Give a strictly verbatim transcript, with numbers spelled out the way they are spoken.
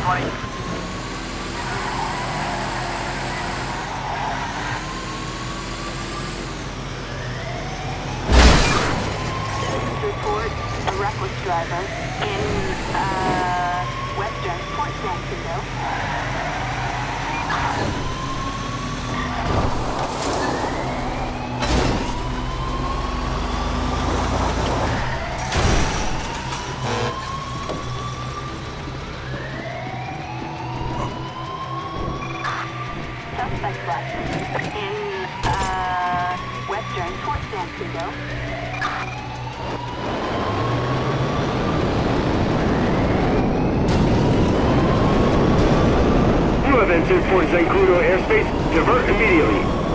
twenty. Report a reckless driver in uh, western Port Jacksonville. Suspect left in uh, western Port Jacksonville. You have entered Fort Zancudo airspace. Divert immediately.